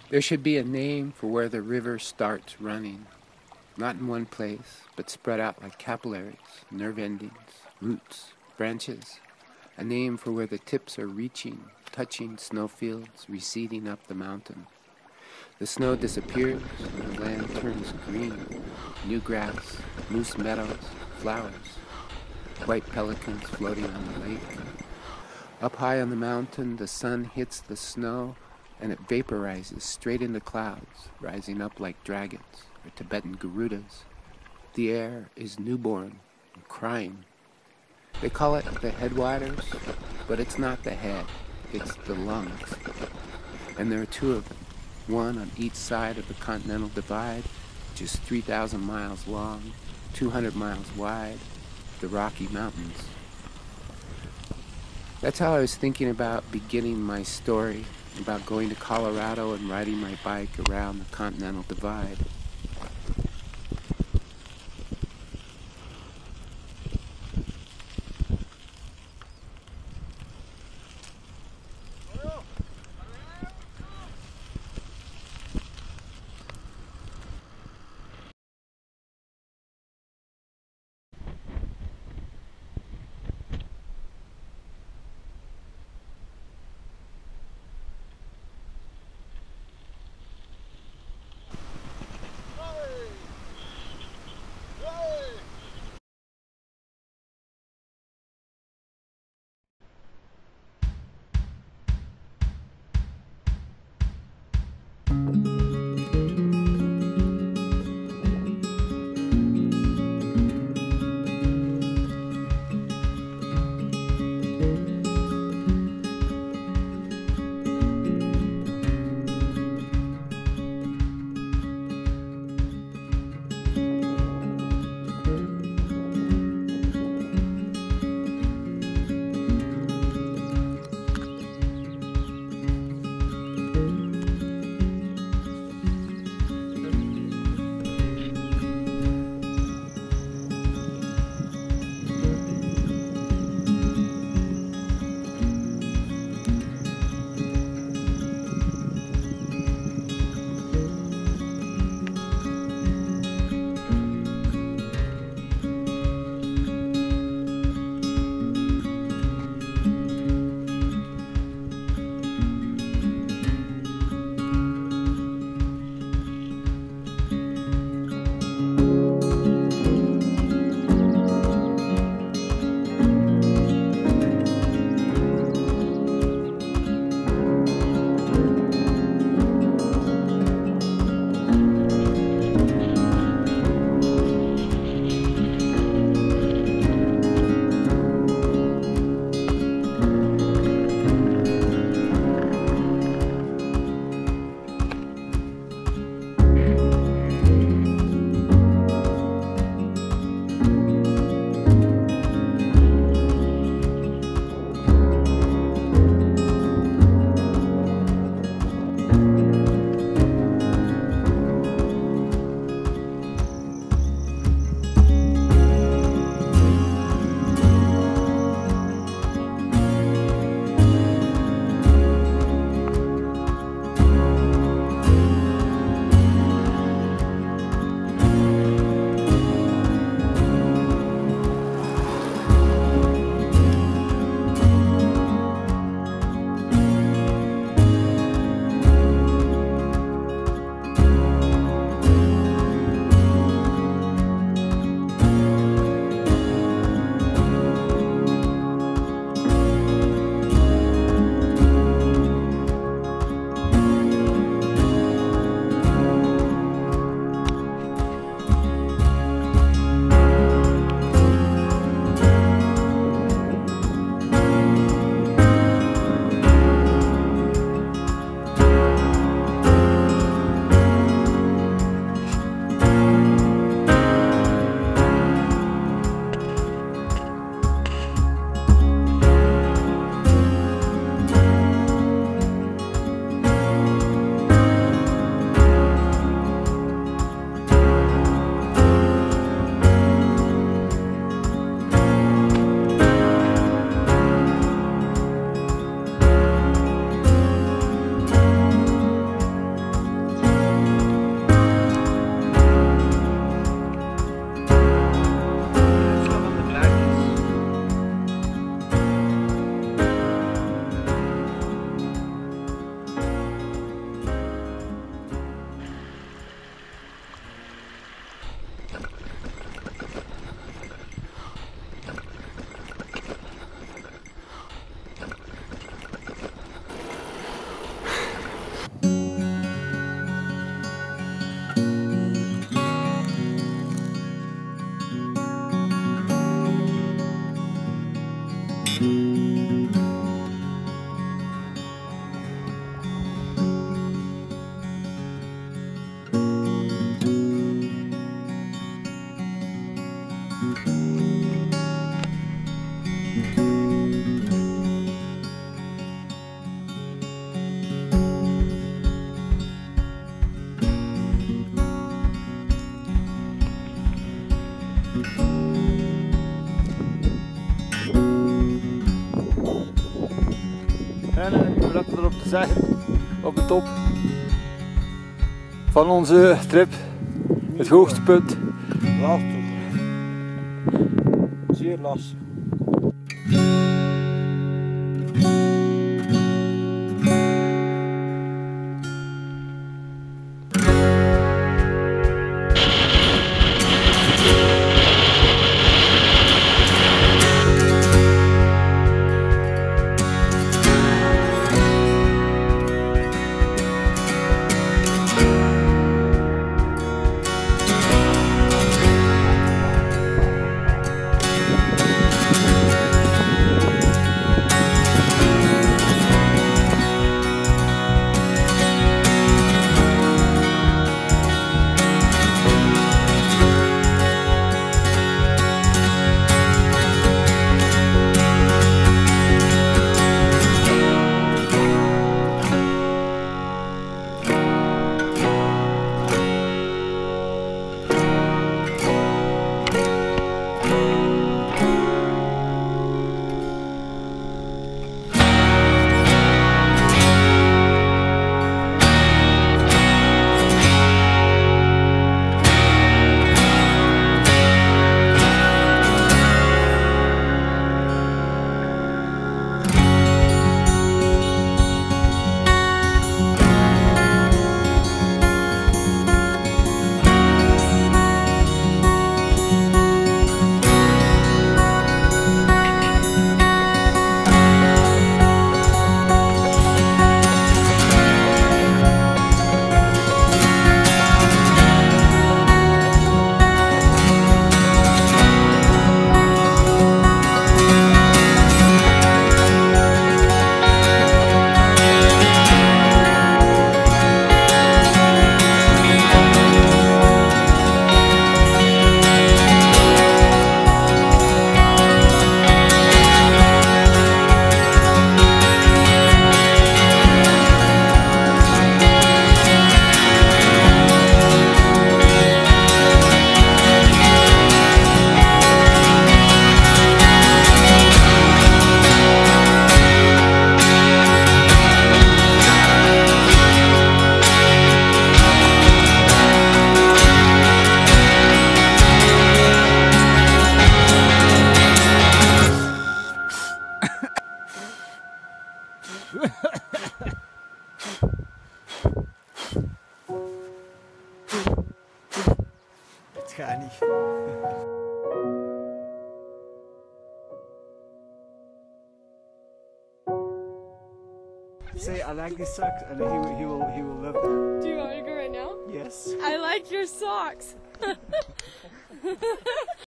There should be a name for where the river starts running, not in one place, but spread out like capillaries, nerve endings, roots, branches. A name for where the tips are reaching, touching snowfields, receding up the mountain. The snow disappears and the land turns green. New grass, moose meadows, flowers, white pelicans floating on the lake. Up high on the mountain, the sun hits the snow and it vaporizes straight into clouds, rising up like dragons or Tibetan Garudas. The air is newborn and crying. They call it the headwaters, but it's not the head, it's the lungs. And there are two of them, one on each side of the Continental Divide, just 3,000 miles long, 200 miles wide, the Rocky Mountains. That's how I was thinking about beginning my story, about going to Colorado and riding my bike around the Continental Divide. dat erop te zeggen op de top van onze trip. Het hoogste punt. Lastig. Zeer lastig. Het gaat niet. Say I like these socks and he will love them. Do you want me to go right now? Yes. I like your socks.